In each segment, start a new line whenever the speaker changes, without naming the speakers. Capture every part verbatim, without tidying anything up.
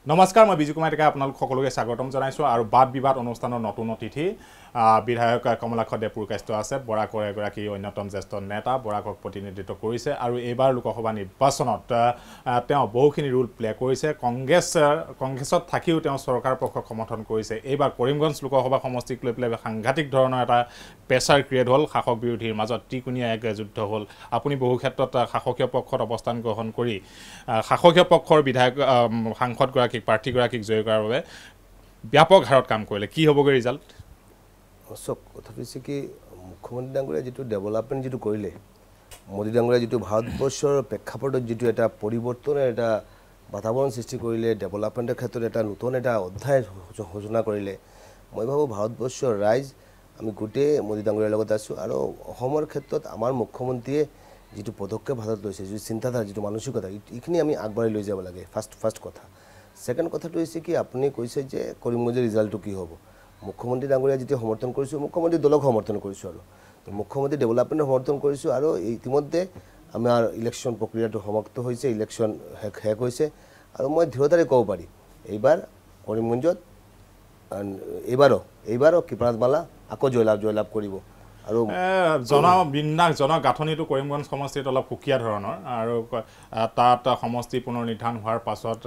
নমস্কাৰ মই বিজু কুমাৰ ডেকাৰ আপোনালোক সকলোকে স্বাগতম জনাইছো আৰু বাদ বিবাদ অনুষ্ঠানৰ নতুন অতিথি বিধায়ক কমলাক্ষ দে পুৰকায়স্থ আছে বৰাকৰ এগৰাকী অন্যতম জ্যেষ্ঠ নেতা বৰাকক প্ৰতিনিধিত্ব কৰিছে আৰু এইবাৰ লোকসভা নিৰ্বাচনত তেওঁ বহুখিনি ৰোল প্লে কৰিছে কংগ্ৰেছ কংগ্ৰেছত থাকিও তেওঁ চৰকাৰ পক্ষক সমৰ্থন কৰিছে এইবাৰ কৰিমগঞ্জ লোকসভা সমষ্টিক লৈ পেলাই সাংঘাতিক ধৰণৰ এটা প্ৰেছাৰ ক্ৰিয়েট হ'ল শাসক বিৰোধীৰ মাজত ত্ৰিকোণীয়া এক যুদ্ধ হ'ল আপুনি বহু ক্ষেত্ৰত শাসকীয় পক্ষত অৱস্থান গ্ৰহণ কৰি শাসকীয় পক্ষৰ বিধায়ক সাংসদ গৰাকী প্ৰাৰ্থী গৰাকীক জয় কৰাৰ বাবে ব্যাপক হাৰত কাম কৰিলে কি হ'বগৈ ৰিজাল্ট
সব কথা হৈছে কি মুখ্যমন্ত্ৰী ডাঙৰীয়া যেটো ডেভেলপমেন্ট যেটো কৰিলে মোদী ডাঙৰীয়া যেটো ভাৰতবৰ্ষৰ প্ৰেক্ষাপটত যেটো এটা পৰিৱৰ্তনৰ এটা বাতাবৰণ সৃষ্টি কৰিলে ডেভেলপমেন্টৰ ক্ষেত্ৰত এটা নতুন এটা অধ্যায় সূচনা কৰিলে মই ভাবো ভাৰতবৰ্ষৰ ৰাইজ আমি গোটে মোদী ডাঙৰীয়াৰ লগত আছো আৰু অসমৰ ক্ষেত্ৰত আমাৰ মুখ্যমন্ত্ৰীয়ে যেটো পদক্ষেপ হাতত লৈছে যে চিন্তাধাৰা যেটো মানসিকতা ইখিনি আমি আগবাঢ়ি লৈ যাব লাগে ফাৰ্স্ট ফাৰ্স্ট কথা সেকেন্ড কথাটো হৈছে কি আপুনি কৈছে যে কৰিমগঞ্জৰ ৰিজাল্টটো কি হ'ব মুখ্যমন্ত্ৰী ডাঙৰীয়া যেটো সমৰ্থন কৰিছো মুখ্যমন্ত্ৰী দলক সমৰ্থন কৰিছো আৰু তো মুখ্যমন্ত্ৰী ডেভেলপমেন্ট সমৰ্থন কৰিছো আৰু ইতিমধ্যে আমাৰ ইলেকশন প্ৰক্ৰিয়াটো সমাপ্ত হৈছে ইলেকশন শেষ হৈছে আৰু মই ধীৰতাৰে ক'ব পাৰি এইবাৰ কৰিমগঞ্জত এইবাৰো এইবাৰো কিপাৰমালা আকৌ জয়লাভ জয়লাভ কৰিব আৰু
জন বিন্যাস জন গাঁথনিটো কৰিমগঞ্জ সমষ্টিত অলপ সুকীয়া ধৰণৰ আৰু তাত সমষ্টি পুনৰ নিৰ্ধাৰণ হোৱাৰ পাছত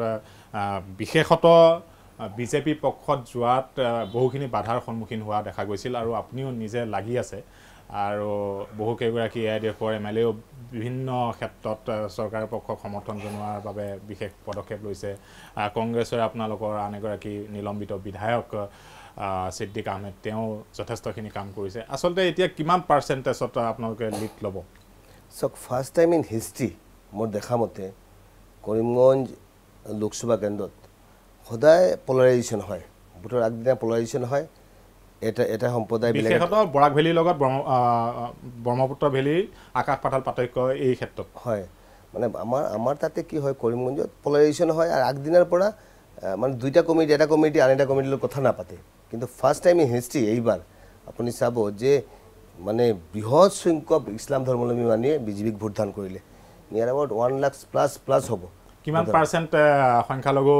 বিশেষত বিজেপি পক্ষত যোৱাত বহুখিনি বাধাৰ সন্মুখীন হোৱা দেখা গৈছিল আৰু আপুনিও নিজে লাগি আছে আৰু বহু কেইগৰাকী এ দেশৰ এম এল এও বিভিন্ন ক্ষেত্ৰত চৰকাৰৰ পক্ষক সমৰ্থন জনোৱাৰ বাবে বিশেষ পদক্ষেপ লৈছে কংগ্ৰেছৰ আপোনালোকৰ আন এগৰাকী নিলম্বিত বিধায়ক সিদ্দিক আহমেদ তেওঁ যথেষ্টখিনি কাম কৰিছে আসলতে এতিয়া কিমান পাৰ্চেন্টেজত আপোনালোকে লিড ল'ব
সক ফাৰ্স্ট টাইম ইন হিষ্ট্ৰী মোৰ দেখা মতে কৰিমগঞ্জ লোকসভা কেন্দ্ৰত সদায় পলাৰাইজেশ্যন হয় ভোটৰ আগদিনা পলাৰাইজেশ্যন হয় এটা এটা সম্প্ৰদায়
বিশেষত বৰাক ভেলীৰ লগত ব্ৰহ্মপুত্ৰ ভেলীৰ আকাশ পাতাল পাৰ্থক্য এই ক্ষেত্ৰত
হয় মানে আমাৰ আমাৰ তাতে কি হয় কৰিমগঞ্জত পলাৰাইজেশ্যন হয় আৰু আগদিনাৰ পৰা মানে দুইটা কমিটি এটা কমিটি আন এটা কমিটিৰ লগত কথা নাপাতে কিন্তু ফাৰ্স্ট টাইম ইন হিষ্ট্ৰী এইবাৰ আপুনি চাব যে মানে বৃহৎ সংখ্যক ইছলাম ধৰ্মাৱলম্বী মানুহে বিজেপিক ভোটদান কৰিলে near about one lakh plus plus হ'ব
কিমান পাৰ্চেন্ট সংখ্যালঘু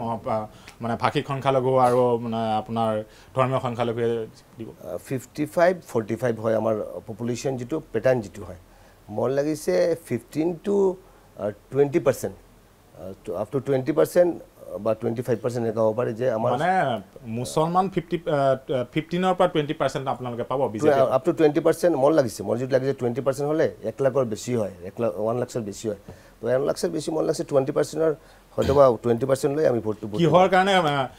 মানে ভাষিক সংখ্যালঘু আৰু মানে আপোনাৰ ধৰ্মীয় সংখ্যালঘু দিব
ফিফটি ফাইভ ফৰ্টি ফাইভ হয় আমাৰ পপুলেশ্যন যেটো পেটাৰ্ণ যেটো হয় মোৰ লাগিছে fifteen to twenty percent up to twenty percent বা টুৱেণ্টি ফাইভ পাৰ্চেণ্ট এনেকুৱা হ'ব পাৰে যে আমাৰ
মানে মুছলমান ফিফটি ফিফটিনৰ পৰা টুৱেণ্টি পাৰ্চেণ্ট আপোনালোকে পাব BJP
up to twenty percent মোৰ লাগিছে মোৰ যেটো লাগিছে টুৱেণ্টি পাৰ্চেণ্ট হ'লে এক লাখৰ বেছি হয় এক লাখ ওৱান লাখৰ বেছি হয় তো ওৱান লাখৰ বেছি মোৰ লাগিছে টুৱেণ্টি পাৰ্চেণ্টৰ হয়তো বা টুৱেণ্টি পাৰ্চেণ্ট লৈ আমি ভোটটো
কিহৰ কাৰণে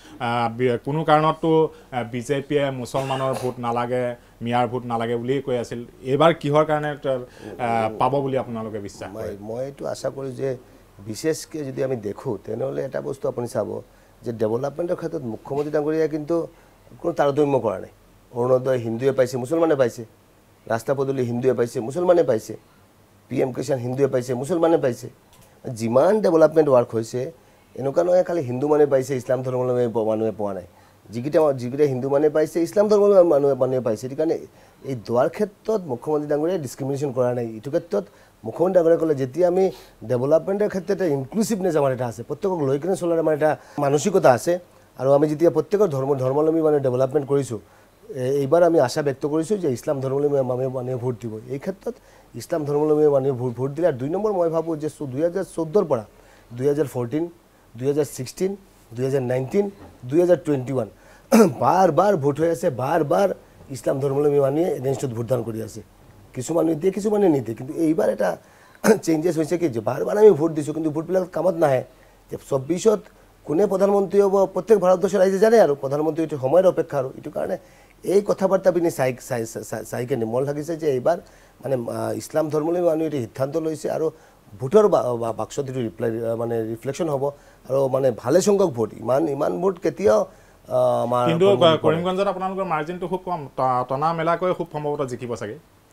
কোনো কাৰণততো বিজেপিয়ে মুছলমানৰ ভোট নালাগে মিয়াৰ ভোট নালাগে বুলি কৈ আছিল এইবাৰ কিহৰ কাৰণে পাব বুলি আপোনালোকে বিশ্বাস কৰে
মই এইটো আশা কৰোঁ যে বিশেষকৈ যদি আমি দেখোঁ তেনেহ'লে এটা বস্তু আপুনি চাব যে ডেভেলপমেণ্টৰ ক্ষেত্ৰত মুখ্যমন্ত্ৰী ডাঙৰীয়াই কিন্তু কোনো তাৰতম্য কৰা নাই অৰুণোদয় হিন্দুৱে পাইছে মুছলমানে পাইছে ৰাস্তা পদূলি হিন্দুৱে পাইছে মুছলমানে পাইছে পি এম কিষাণ হিন্দুৱে পাইছে মুছলমানে পাইছে যিমান ডেভেলপমেণ্ট ৱাৰ্ক হৈছে এনেকুৱা নহয় খালি হিন্দু মানে পাইছে ইছলাম ধৰ্মাৱলম্বী মানুহে পোৱা নাই যিকেইটা যিকেইটা হিন্দু মানে পাইছে ইছলাম ধৰ্মাৱলম্বী মানুহে মানুহে পাইছে সেইকাৰণে এই দোৱাৰ ক্ষেত্ৰত মুখ্যমন্ত্ৰী ডাঙৰীয়াই ডিছক্ৰিমিনেশ্যন কৰা নাই এইটো ক্ষেত্ৰত মুখ্যমন্ত্ৰী ডাঙৰীয়াই ক'লে যেতিয়া আমি ডেভেলপমেণ্টৰ ক্ষেত্ৰত ইনক্লুচিভনেছ আমাৰ এটা আছে প্ৰত্যেকক লৈ কিনে চলাৰ আমাৰ এটা মানসিকতা আছে আৰু আমি যেতিয়া প্ৰত্যেকৰ ধৰ্ম ধৰ্মাৱলম্বী মানে ডেভেলপমেণ্ট কৰিছোঁ এইবাৰ আমি আশা ব্যক্ত কৰিছোঁ যে ইছলাম ধৰ্মাৱলম্বী মানুহে মানুহে ভোট দিব এই ক্ষেত্ৰত ইছলাম ধৰ্মাৱলম্বী মানুহে ভোট ভোট দিলে আৰু দুই নম্বৰ মই ভাবোঁ যে দুই হাজাৰ চৈধ্যৰ পৰা দুই হাজাৰ ফৰ্টিন দুই হাজাৰ ছিক্সটিন দুই হাজাৰ নাইনটিন দুই হাজাৰ টুৱেণ্টি ওৱান বাৰ বাৰ ভোট হৈ আছে বাৰ বাৰ ইছলাম ধৰ্মাৱলম্বী মানুহে এগেইনষ্টত ভোটদান কৰি আছে কিছুমানে দিয়ে কিছুমানে নিদিয়ে কিন্তু এইবাৰ এটা চেঞ্জেছ হৈছে কি যে বাৰ বাৰ আমি ভোট দিছোঁ কিন্তু ভোটবিলাক কামত নাহে যে চৌব্বিছত কোনে প্ৰধানমন্ত্ৰী হ'ব প্ৰত্যেক ভাৰতবৰ্ষৰ ৰাইজে জানে আৰু প্ৰধানমন্ত্ৰী এইটো সময়ৰ অপেক্ষা আৰু এইটো কাৰণে এই কথা বাৰ্তা পিনি চাই চাই চাই কেনে মোৰ লাগিছে যে এইবাৰ মানে ইছলাম ধৰ্মাৱলম্বী মানুহে এইটো সিদ্ধান্ত লৈছে আৰু ভোটৰ বাক্সত এইটো ৰিপ্লাই মানে ৰিফ্লেকশ্যন হ'ব আৰু মানে ভালে সংখ্যক ভোট ইমান ইমান ভোট কেতিয়াও আমাৰ
কিন্তু কৰিমগঞ্জত আপোনালোকৰ মাৰ্জিনটো খুব কম টনা মেলাকৈ খুব সম্ভৱতঃ জিকিব চাগে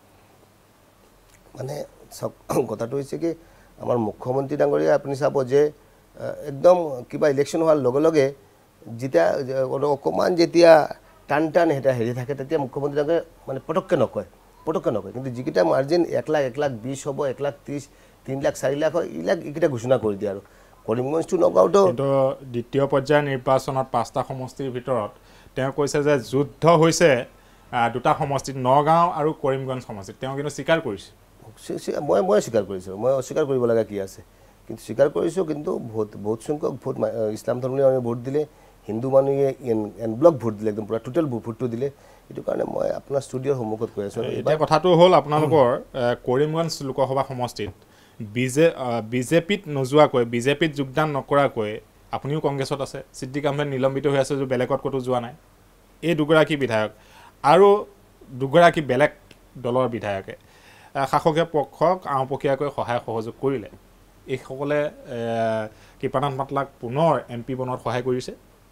মানে কথাটো হৈছে কি আমাৰ মুখ্যমন্ত্ৰী ডাঙৰীয়া আপুনি চাব যে একদম কিবা ইলেকশ্যন হোৱাৰ লগে লগে যেতিয়া অকণমান যেতিয়া টান টান এটা হেৰি থাকে তেতিয়া মুখ্যমন্ত্ৰী ডাঙৰীয়া মানে পটককৈ নকয় পটককৈ নকয় কিন্তু যিকেইটা মাৰ্জিন এক লাখ এক লাখ বিছ হ'ব এক লাখ ত্ৰিছ তিনি লাখ চাৰি লাখ হয় এইবিলাক এইকেইটা ঘোষণা কৰি দিয়ে আৰু কৰিমগঞ্জটো নগাঁওটো
কিন্তু দ্বিতীয় পৰ্যায়ৰ নিৰ্বাচনত পাঁচটা সমষ্টিৰ ভিতৰত তেওঁ কৈছে যে যুদ্ধ হৈছে দুটা সমষ্টিত নগাঁও আৰু কৰিমগঞ্জ সমষ্টিত তেওঁ কিন্তু স্বীকাৰ কৰিছে
মই মই স্বীকাৰ কৰিছোঁ মই অস্বীকাৰ কৰিব লগা কি আছে কিন্তু স্বীকাৰ কৰিছোঁ কিন্তু ভোট বহুত সংখ্যক ভোট ইছলাম ধৰ্মীয় মানুহে ভোট দিলে হিন্দু মানুহে এন এন ব্লক ভোট দিলে একদম পুৰা টোটেল ভোটটো দিলে এইটো কাৰণে মই আপোনাৰ ষ্টুডিঅ'ৰ সন্মুখত কৈ আছোঁ
এতিয়া কথাটো হ'ল আপোনালোকৰ কৰিমগঞ্জ লোকসভা সমষ্টিত বিজে বিজেপিত নোযোৱাকৈ বিজেপিত যোগদান নকৰাকৈ আপুনিও কংগ্ৰেছত আছে সিদ্দিক আহমেদ নিলম্বিত হৈ আছে যে বেলেগত ক'তো যোৱা নাই এই দুগৰাকী বিধায়ক আৰু দুগৰাকী বেলেগ দলৰ বিধায়কে শাসকীয় পক্ষক আওপকীয়াকৈ সহায় সহযোগ কৰিলে এইসকলে কৃপানাথ মাতলাক পুনৰ এম পি বনোৱাত সহায় কৰিছে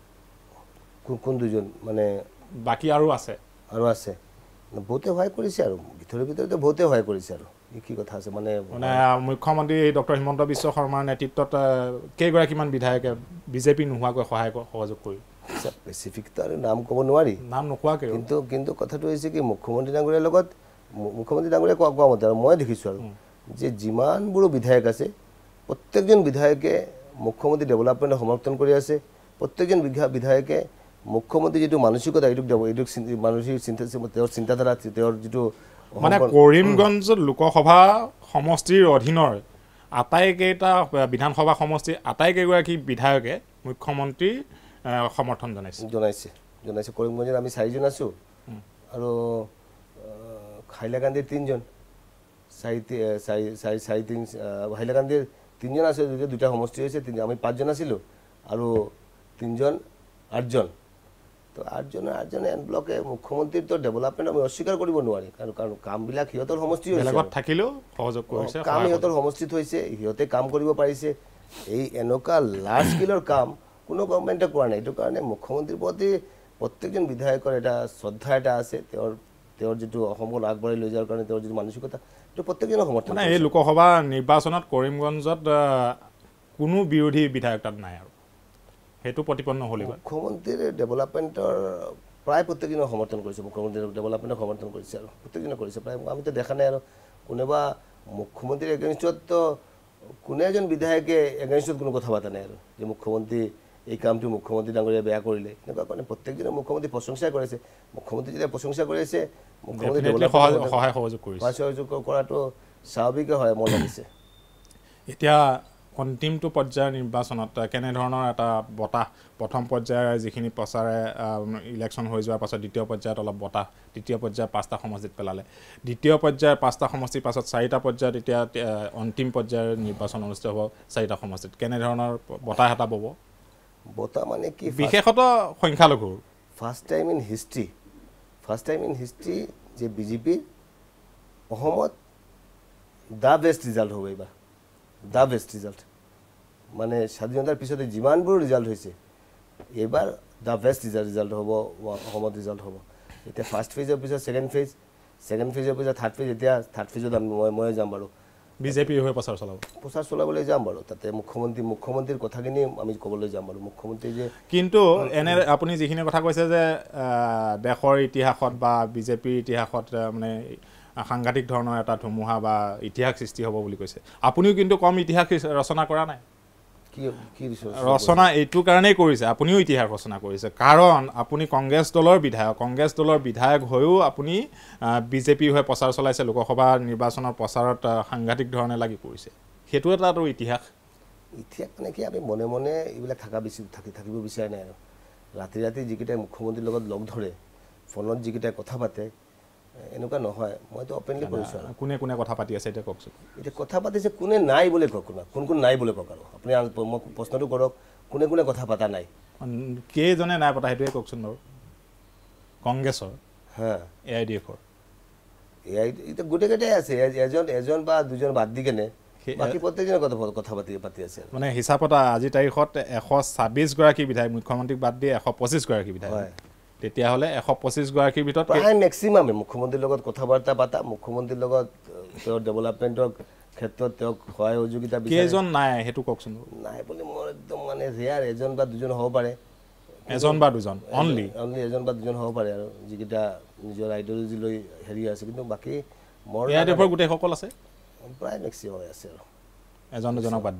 কোন দুজন মানে
বাকী আৰু আছে
আৰু আছে বহুতে সহায় কৰিছে আৰু ভিতৰে ভিতৰতে বহুতে সহায় কৰিছে আৰু কি কথা আছে মানে
মানে মুখ্যমন্ত্ৰী ডক্টৰ হিমন্ত বিশ্ব শৰ্মাৰ নেতৃত্বত কেইগৰাকীমান বিধায়কে বিজেপি নোহোৱাকৈ সহায় সহযোগ কৰি
স্পেচিফিকটো আৰু নাম ক'ব নোৱাৰি
নাম নোকোৱাকৈ
কিন্তু কিন্তু কথাটো হৈছে কি মুখ্যমন্ত্ৰী ডাঙৰীয়াৰ লগত মুখ্যমন্ত্ৰী ডাঙৰীয়াই কোৱা কোৱা মতে আৰু মই দেখিছোঁ আৰু যে যিমানবোৰো বিধায়ক আছে প্ৰত্যেকজন বিধায়কে মুখ্যমন্ত্ৰী ডেভেলপমেণ্টক সমৰ্থন কৰি আছে প্ৰত্যেকজন বিধায়কে মুখ্যমন্ত্ৰী যিটো মানসিকতা এইটোক এইটোক মানসিক চিন্তা তেওঁৰ চিন্তাধাৰা তেওঁৰ যিটো
মানে কৰিমগঞ্জ লোকসভা সমষ্টিৰ অধীনৰ আটাইকেইটা বিধানসভা সমষ্টিৰ আটাইকেইগৰাকী বিধায়কে মুখ্যমন্ত্ৰীৰ সমৰ্থন জনাইছে
জনাইছে জনাইছে কৰিমগঞ্জত আমি চাৰিজন আছোঁ আৰু হাইলাকান্দিৰ তিনিজন চাৰি চাৰি চাৰি চাৰি তিনি হাইলাকান্দিৰ তিনিজন আছে যদিও দুটা সমষ্টি হৈছে তিনি আমি পাঁচজন আছিলোঁ আৰু তিনিজন আঠজন তো আঠজনে আঠজনে এন ব্লকে মুখ্যমন্ত্ৰীৰ তো ডেভেলপমেণ্ট আমি অস্বীকাৰ কৰিব নোৱাৰি কাৰণ কাৰণ কামবিলাক সিহঁতৰ সমষ্টি হৈছে
থাকিলেও সহযোগ কৰিছে
কাম সিহঁতৰ সমষ্টিত হৈছে সিহঁতে কাম কৰিব পাৰিছে এই এনেকুৱা লাৰ্জ স্কেলৰ কাম কোনো গভৰ্ণমেণ্টে কৰা নাই এইটো কাৰণে মুখ্যমন্ত্ৰীৰ প্ৰতি প্ৰত্যেকজন বিধায়কৰ এটা শ্ৰদ্ধা এটা আছে তেওঁৰ তেওঁৰ যিটো অসমখন আগবঢ়াই লৈ যোৱাৰ কাৰণে তেওঁৰ যিটো মানসিকতা এইটো প্ৰত্যেকজনৰ সমৰ্থন
মানে এই লোকসভা নিৰ্বাচনত কৰিমগঞ্জত কোনো বিৰোধী বিধায়ক তাত নাই আৰু সেইটো প্ৰতিপন্ন হ'ল
মুখ্যমন্ত্ৰীৰ ডেভেলপমেণ্টৰ প্ৰায় প্ৰত্যেকজনৰ সমৰ্থন কৰিছে মুখ্যমন্ত্ৰীৰ ডেভেলপমেণ্টৰ সমৰ্থন কৰিছে আৰু প্ৰত্যেকজনে কৰিছে প্ৰায় আমিতো দেখা নাই আৰু কোনোবা মুখ্যমন্ত্ৰীৰ এগেইনষ্টত কোনে এজন বিধায়কে এগেইনষ্টত কোনো কথা পতা নাই আৰু যে মুখ্যমন্ত্ৰী এই কামটো মুখ্যমন্ত্ৰী ডাঙৰীয়াই বেয়া কৰিলে এনেকুৱা কাৰণে প্ৰত্যেকজনে মুখ্যমন্ত্ৰী প্ৰশংসা কৰিছে মুখ্যমন্ত্ৰী যেতিয়া প্ৰশংসা কৰিছে মুখ্যমন্ত্ৰী
সহায় সহযোগ কৰিছে
সহযোগ কৰাটো স্বাভাৱিকে হয় মোৰ লাগিছে
এতিয়া অন্তিমটো পৰ্যায়ৰ নিৰ্বাচনত কেনেধৰণৰ এটা বতাহ প্ৰথম পৰ্যায়ৰ যিখিনি প্ৰচাৰে ইলেকশ্যন হৈ যোৱাৰ পাছত দ্বিতীয় পৰ্যায়ত অলপ বতাহ তৃতীয় পৰ্যায়ৰ পাঁচটা সমষ্টিত পেলালে দ্বিতীয় পৰ্যায়ৰ পাঁচটা সমষ্টিৰ পাছত চাৰিটা পৰ্যায়ত এতিয়া অন্তিম পৰ্যায়ৰ নিৰ্বাচন অনুষ্ঠিত হ'ব চাৰিটা সমষ্টিত কেনেধৰণৰ বতাহ এটা বব
বতাহ মানে কি
বিশেষত সংখ্যালঘু
first time in history first time in history যে বিজেপিৰ অসমত দ্য বেষ্ট ৰিজাল্ট হ'ব এইবাৰ দ্য বেষ্ট ৰিজাল্ট মানে স্বাধীনতাৰ পিছতে যিমানবোৰ ৰিজাল্ট হৈছে এইবাৰ দ্য বেষ্ট ৰিজাল্ট ৰিজাল্ট হ'ব অসমত ৰিজাল্ট হ'ব এতিয়া ফাৰ্ষ্ট ফেজৰ পিছত ছেকেণ্ড ফেজ ছেকেণ্ড ফেজৰ পিছত থাৰ্ড ফেজ এতিয়া থাৰ্ড ফেজত আমি মই মই যাম বাৰু
বিজেপিৰ হৈ প্ৰচাৰ চলাব
প্ৰচাৰ চলাবলৈ যাম বাৰু তাতে মুখ্যমন্ত্ৰী মুখ্যমন্ত্ৰীৰ কথাখিনি আমি ক'বলৈ যাম বাৰু মুখ্যমন্ত্ৰী যে
কিন্তু এনে আপুনি যিখিনি কথা কৈছে যে দেশৰ ইতিহাসত বা বিজেপিৰ ইতিহাসত মানে সাংঘাতিক ধৰণৰ এটা ধুমুহা বা ইতিহাস সৃষ্টি হ'ব বুলি কৈছে আপুনিও কিন্তু কম ইতিহাস ৰচনা কৰা নাই
কি কি
ৰচনা এইটো কাৰণেই কৰিছে আপুনিও ইতিহাস ৰচনা কৰিছে কাৰণ আপুনি কংগ্ৰেছ দলৰ বিধায়ক কংগ্ৰেছ দলৰ বিধায়ক হৈও আপুনি বিজেপি হৈ প্ৰচাৰ চলাইছে লোকসভা নিৰ্বাচনৰ প্ৰচাৰত সাংঘাতিক ধৰণে লাগি পৰিছে সেইটো এটাতো ইতিহাস
ইতিহাস মানে কি আমি মনে মনে এইবিলাক থকা বেছি থাকি থাকিব বিচাৰে নাই আৰু ৰাতি ৰাতি যিকেইটাই মুখ্যমন্ত্ৰীৰ লগত লগ ধৰে ফোনত যিকেইটাই কথা পাতে এনেকুৱা নহয় মইতো অপেনলি কৈছোঁ আৰু
কোনে কোনে কথা পাতি আছে এতিয়া কওকচোন
এতিয়া কথা পাতিছে কোনে নাই বুলি কওক কোন কোন নাই বুলি কওক আৰু আপুনি মোক প্ৰশ্নটো কৰক কোনে কোনে কথা পতা নাই
কেইজনে নাই পতা সেইটোৱে কওকচোন বাৰু কংগ্ৰেছৰ
হা
এ আই ডি এফৰ
এ আই এতিয়া গোটেইকেইটাই আছে এজন এজন বা দুজন বাদ দি কেনে বাকী প্ৰত্যেকজনে কথা কথা পাতি পাতি আছে
মানে হিচাপত আজি তাৰিখত এশ ছাব্বিছ গৰাকী বিধায়ক মুখ্যমন্ত্ৰীক বাদ দি এশ পঁচিছ গৰাকী বিধায়ক তেতিয়াহ'লে এশ পঁচিছ গৰাকীৰ ভিতৰত
প্ৰায় মেক্সিমামে মুখ্যমন্ত্ৰীৰ লগত কথা বাৰ্তা পাতা মুখ্যমন্ত্ৰীৰ লগত তেওঁৰ ডেভেলপমেণ্টৰ ক্ষেত্ৰত তেওঁক সহায় সহযোগিতা
কেইজন নাই সেইটো কওকচোন
নাই বুলি মোৰ একদম মানে ৰেয়াৰ এজন বা দুজন হ'ব পাৰে
এজন বা দুজন অনলি
অনলি এজন বা দুজন হ'ব পাৰে আৰু যিকেইটা নিজৰ আইডিঅলজি লৈ হেৰি আছে কিন্তু বাকী মোৰ
এ আই ডি এফৰ গোটেইসকল আছে
প্ৰায় মেক্সিমাম আছে আৰু
এজন দুজনক বাদ দি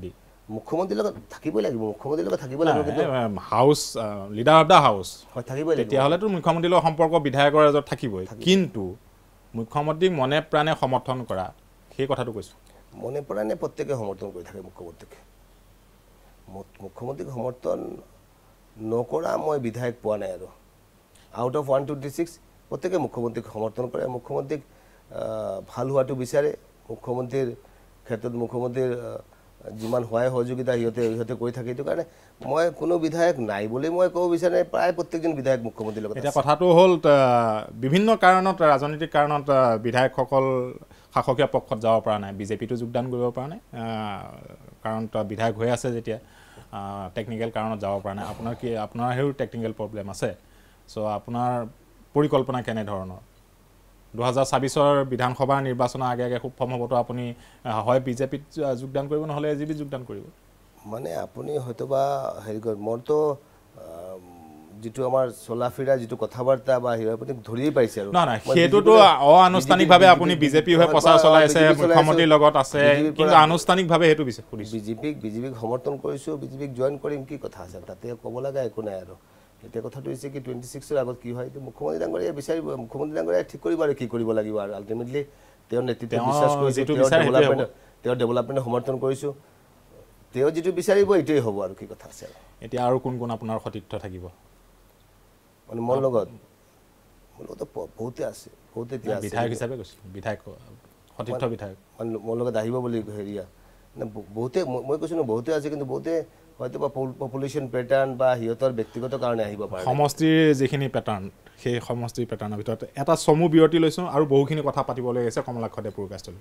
মুখ্যমন্ত্ৰীৰ লগত থাকিবই লাগিব মুখ্যমন্ত্ৰীৰ লগত থাকিবই লাগিব কিন্তু
house leader of the house
হয় থাকিবই লাগিব
তেতিয়াহ'লেতো মুখ্যমন্ত্ৰীৰ লগত সম্পৰ্ক বিধায়কৰ এজত থাকিবই কিন্তু মুখ্যমন্ত্ৰীক মনে প্ৰাণে সমৰ্থন কৰা সেই কথাটো কৈছোঁ
মনে প্ৰাণে প্ৰত্যেকে সমৰ্থন কৰি থাকে মুখ্যমন্ত্ৰীক মুখ্যমন্ত্ৰীক সমৰ্থন নকৰা মই বিধায়ক পোৱা নাই আৰু out of one twenty six প্ৰত্যেকে মুখ্যমন্ত্ৰীক সমৰ্থন কৰে মুখ্যমন্ত্ৰীক ভাল হোৱাটো বিচাৰে মুখ্যমন্ত্ৰীৰ ক্ষেত্ৰত মুখ্যমন্ত্ৰীৰ যিমান সহায় সহযোগিতা সিহঁতে সিহঁতে কৰি থাকে এইটো কাৰণে মই কোনো বিধায়ক নাই বুলি মই ক'ব বিচাৰে প্ৰায় প্ৰত্যেকজন বিধায়ক মুখ্যমন্ত্ৰীৰ লগত
এতিয়া কথাটো হ'ল বিভিন্ন কাৰণত ৰাজনৈতিক কাৰণত বিধায়কসকল শাসকীয় পক্ষত যাব পৰা নাই বিজেপিটো যোগদান কৰিব পৰা নাই কাৰণ বিধায়ক হৈ আছে যেতিয়া টেকনিকেল কাৰণত যাব পৰা নাই আপোনাৰ কি আপোনাৰ হেও টেকনিকেল প্ৰব্লেম আছে চ' আপোনাৰ পৰিকল্পনা কেনেধৰণৰ দুহাজাৰ ছাব্বিছৰ বিধানসভাৰ নিৰ্বাচনৰ আগে আগে খুব সম্ভৱতঃ আপুনি হয় বিজেপিত যোগদান কৰিব নহ'লে এ জি পিত যোগদান কৰিব
মানে আপুনি হয়তোবা হেৰি কৰে মোৰতো যিটো আমাৰ চলা ফিৰা যিটো কথা বাৰ্তা বা হেৰি আপুনি ধৰিয়ে পাইছে আৰু
নহয় নহয় সেইটোতো অনানুষ্ঠানিকভাৱে আপুনি বিজেপি হৈ প্ৰচাৰ চলাই আছে মুখ্যমন্ত্ৰীৰ লগত আছে কিন্তু আনুষ্ঠানিকভাৱে সেইটো
বিজেপিক বিজেপিক সমৰ্থন কৰিছোঁ বিজেপিক জইন কৰিম কি কথা আছে তাতে ক'ব লগা একো নাই আৰু এতিয়া কথাটো হৈছে কি টুৱেণ্টি ছিক্সৰ আগত কি হয় মুখ্যমন্ত্ৰী ডাঙৰীয়া বিচাৰিব মুখ্যমন্ত্ৰী ডাঙৰীয়াই ঠিক কৰিব আৰু কি কৰিব লাগিব আৰু আল্টিমেটলি তেওঁৰ নেতৃত্বত বিশ্বাস কৰিছোঁ তেওঁৰ ডেভেলপমেণ্ট সমৰ্থন কৰিছোঁ তেওঁ যিটো বিচাৰিব এইটোৱেই হ'ব আৰু কি কথা আছে
এতিয়া আৰু কোন কোন আপোনাৰ সতীৰ্থ থাকিব
মানে মোৰ লগত মোৰ লগত বহুতে আছে বহুতে এতিয়া
বিধায়ক হিচাপে কৈছোঁ বিধায়ক সতীৰ্থ বিধায়ক
মানে মোৰ লগত আহিব বুলি হেৰিয়া মানে বহুতে মই কৈছোঁ ন বহুতে আছে কিন্তু বহুতে হয়তো বা পপুলেশ্যন পেটাৰ্ণ বা সিহঁতৰ ব্যক্তিগত কাৰণে আহিব পাৰে
সমষ্টিৰ যিখিনি পেটাৰ্ণ সেই সমষ্টিৰ পেটাৰ্ণৰ ভিতৰত এটা চমু বিৰতি লৈছোঁ আৰু বহুখিনি কথা পাতিবলৈ আছে কমলাক্ষ দে পুৰকায়স্থলৈ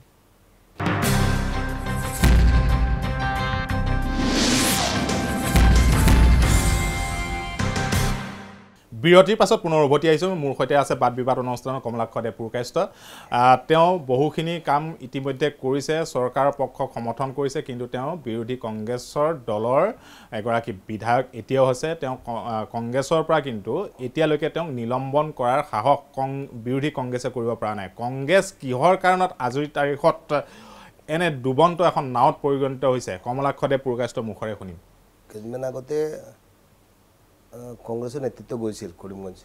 বিৰতিৰ পাছত পুনৰ উভতি আহিছোঁ মোৰ সৈতে আছে বাদ বিবাদ অনুষ্ঠানৰ কমলাক্ষ দে পুৰকায়স্থ তেওঁ বহুখিনি কাম ইতিমধ্যে কৰিছে চৰকাৰৰ পক্ষক সমৰ্থন কৰিছে কিন্তু তেওঁ বিৰোধী কংগ্ৰেছৰ দলৰ এগৰাকী বিধায়ক এতিয়াও হৈছে তেওঁ কংগ্ৰেছৰ পৰা কিন্তু এতিয়ালৈকে তেওঁক নিলম্বন কৰাৰ সাহস কং বিৰোধী কংগ্ৰেছে কৰিব পৰা নাই কংগ্ৰেছ কিহৰ কাৰণত আজিৰ তাৰিখত এনে ডুবন্ত এখন নাৱত পৰিগণিত হৈছে কমলাক্ষ দে পুৰকায়স্থৰ মুখৰে শুনিম
কেইদিনমান আগতে কংগ্ৰেছৰ নেতৃত্ব গৈছিল কৰিমগঞ্জ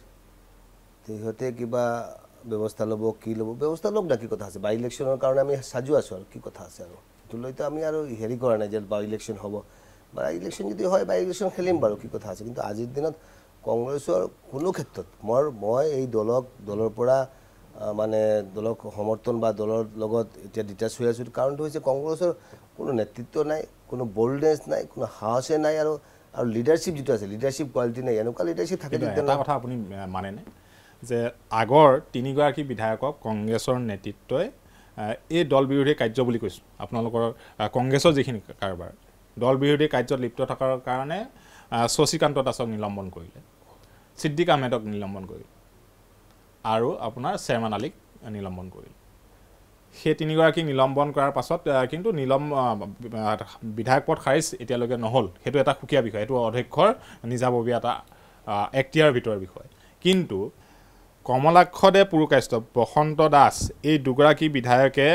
সিহঁতে কিবা ব্যৱস্থা ল'ব কি ল'ব ব্যৱস্থা লওক না কি কথা আছে বাই ইলেকশ্যনৰ কাৰণে আমি সাজু আছোঁ আৰু কি কথা আছে আৰু সেইটো লৈতো আমি আৰু হেৰি কৰা নাই যে বাই ইলেকশ্যন হ'ব বাই ইলেকশ্যন যদি হয় বাই ইলেকশ্যন খেলিম বাৰু কি কথা আছে কিন্তু আজিৰ দিনত কংগ্ৰেছৰ কোনো ক্ষেত্ৰত মই মই এই দলক দলৰ পৰা মানে দলক সমৰ্থন বা দলৰ লগত এতিয়া ডিটাচ হৈ আছোঁ কাৰণটো হৈছে কংগ্ৰেছৰ কোনো নেতৃত্ব নাই কোনো বল্ডনেছ নাই কোনো সাহসে নাই আৰু আৰু লিডাৰশ্বিপ যিটো আছে লিডাৰশ্বিপ কোৱালিটি নাই এনেকুৱা লিডাৰশ্বিপ থাকে
এটা কথা আপুনি মানেনে যে আগৰ তিনিগৰাকী বিধায়কক কংগ্ৰেছৰ নেতৃত্বই এই দল বিৰোধী কাৰ্য বুলি কৈছোঁ আপোনালোকৰ কংগ্ৰেছৰ যিখিনি কাৰবাৰ দল বিৰোধী কাৰ্যত লিপ্ত থকাৰ কাৰণে শশীকান্ত দাসক নিলম্বন কৰিলে ছিদ্দিক আহমেদক নিলম্বন কৰিলে আৰু আপোনাৰ চেয়াৰমেন আলীক নিলম্বন কৰিলে সেই তিনিগৰাকী নিলম্বন কৰাৰ পাছত কিন্তু নিলম বিধায়ক পদ খাৰিজ এতিয়ালৈকে নহ'ল সেইটো এটা সুকীয়া বিষয় এইটো অধ্যক্ষৰ নিজাববীয়া এটা এক্টিয়াৰ ভিতৰৰ বিষয় কিন্তু কমলাক্ষ দে পুৰকায়স্থ বসন্ত দাস এই দুগৰাকী বিধায়কে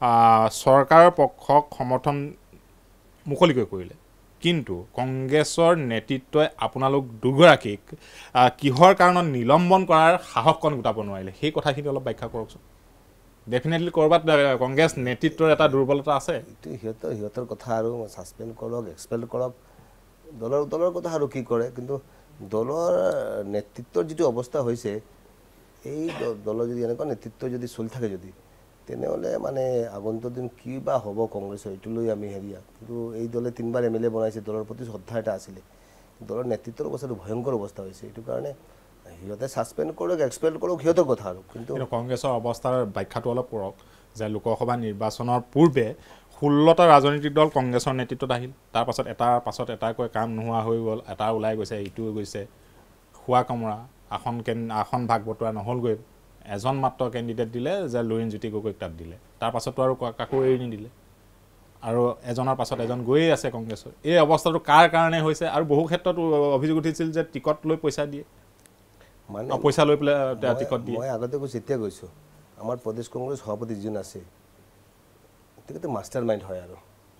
চৰকাৰৰ পক্ষক সমৰ্থন মুকলিকৈ কৰিলে কিন্তু কংগ্ৰেছৰ নেতৃত্বই আপোনালোক দুগৰাকীক কিহৰ কাৰণত নিলম্বন কৰাৰ সাহসকণ গোটাব নোৱাৰিলে সেই কথাখিনি অলপ ব্যাখ্যা কৰকচোন ডেফিনেটলি কৰবাত কংগ্ৰেছ নেতৃত্বৰ এটা দুৰ্বলতা আছে
এইটো সিহঁতৰ সিহঁতৰ কথা আৰু ছাছপেণ্ড কৰক এক্সপেল কৰক দলৰ দলৰ কথা আৰু কি কৰে কিন্তু দলৰ নেতৃত্বৰ যিটো অৱস্থা হৈছে এই দলৰ যদি এনেকুৱা নেতৃত্ব যদি চলি থাকে যদি তেনেহ'লে মানে আগন্তুক দিন কি বা হ'ব কংগ্ৰেছৰ এইটো লৈ আমি হেৰিয়া কিন্তু এই দলে তিনিবাৰ এম এল এ বনাইছে দলৰ প্ৰতি শ্ৰদ্ধা এটা আছিলে দলৰ নেতৃত্বৰ অৱস্থাটো ভয়ংকৰ অৱস্থা হৈছে এইটো কাৰণে সিহঁতে ছাছপেণ্ড কৰক এক্সপেল কৰক সিহঁতৰ কথা আৰু কিন্তু
কংগ্ৰেছৰ অৱস্থাৰ ব্যাখ্যাটো অলপ কৰক যে লোকসভা নিৰ্বাচনৰ পূৰ্বে ষোল্লটা ৰাজনৈতিক দল কংগ্ৰেছৰ নেতৃত্বত আহিল তাৰ পাছত এটাৰ পাছত এটাকৈ কাম নোহোৱা হৈ গ'ল এটা ওলাই গৈছে ইটো গৈছে খোৱা কামৰা আসন কেন আসন ভাগ বতৰা নহ'লগৈ এজন মাত্ৰ কেণ্ডিডেট দিলে যে লুৰিণ জ্যোতি গগৈক তাত দিলে তাৰ পাছতো আৰু কাকো এৰি নিদিলে আৰু এজনৰ পাছত এজন গৈয়ে আছে কংগ্ৰেছৰ এই অৱস্থাটো কাৰ কাৰণে হৈছে আৰু বহু ক্ষেত্ৰত অভিযোগ উঠিছিল যে টিকট লৈ পইচা দিয়ে
মানে
পইচা লৈ পেলাই টিকট দিয়ে
মই আগতে কৈছোঁ এতিয়া গৈছোঁ আমাৰ প্ৰদেশ কংগ্ৰেছ সভাপতি যিজন আছে তেখেতে মাষ্টাৰ মাইণ্ড হয় আৰু